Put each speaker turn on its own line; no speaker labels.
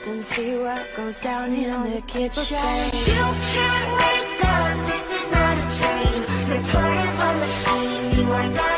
and see what goes down in the kitchen.
You can't wake up, this is not a dream. Report is a machine, you are not